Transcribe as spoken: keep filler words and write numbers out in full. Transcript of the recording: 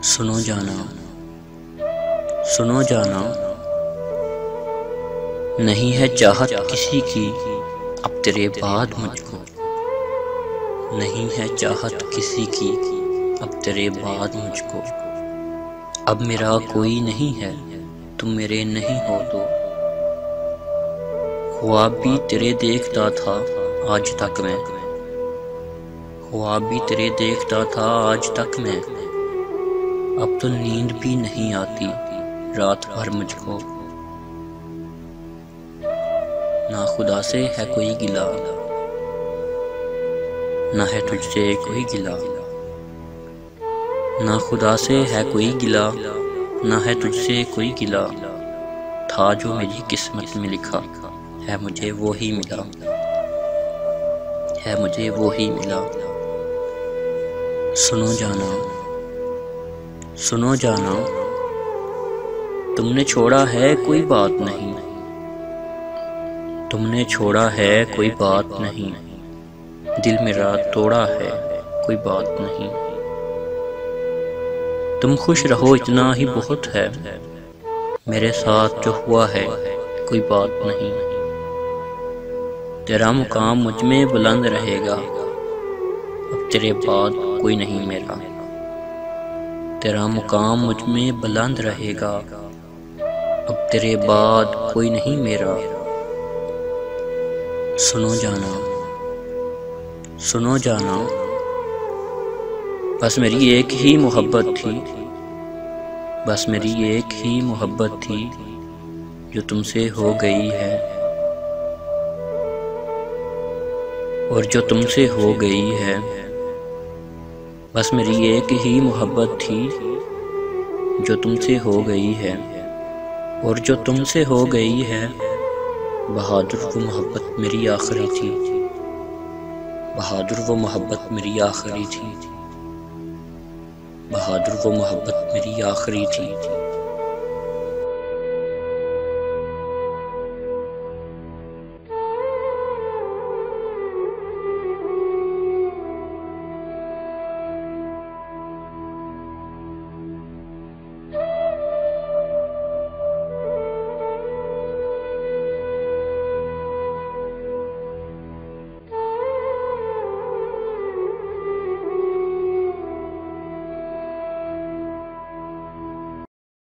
सुनो जाना, सुनो जाना, नहीं है चाहत किसी की अब तेरे बाद मुझको। नहीं है चाहत किसी की अब तेरे बाद मुझको। अब मेरा कोई नहीं है, तुम मेरे नहीं हो तो। ख्वाब भी तेरे देखता था आज तक मैं। ख्वाब भी तेरे देखता था आज तक मैं। अब तो नींद भी नहीं आती रात भर मुझको। ना खुदा से है कोई गिला, ना है तुझसे कोई गिला। ना खुदा से है कोई गिला, ना है तुझसे कोई गिला। था जो मेरी किस्मत में लिखा है मुझे वो ही मिला, है मुझे वो ही मिला। सुनो जाना, सुनो जाना, तुमने छोड़ा है कोई बात नहीं। तुमने छोड़ा है कोई बात नहीं। दिल मेरा तोड़ा है कोई बात नहीं। तुम खुश रहो इतना ही बहुत है, मेरे साथ जो हुआ है कोई बात नहीं। तेरा मुकाम मुझ में बुलंद रहेगा, अब तेरे बाद कोई नहीं मेरा। तेरा मुकाम मुझ में बुलंद रहेगा, अब तेरे बाद कोई नहीं मेरा। सुनो जाना, सुनो जाना, बस मेरी एक ही मोहब्बत थी। बस मेरी एक ही मोहब्बत थी जो तुमसे हो गई है। और जो तुमसे हो गई है, बस मेरी एक ही मोहब्बत थी जो तुमसे हो गई है। और जो तुमसे हो गई है, बहादुर वो मोहब्बत मेरी आखिरी थी। बहादुर वो मोहब्बत मेरी आखिरी थी। बहादुर वो मोहब्बत मेरी आखिरी थी।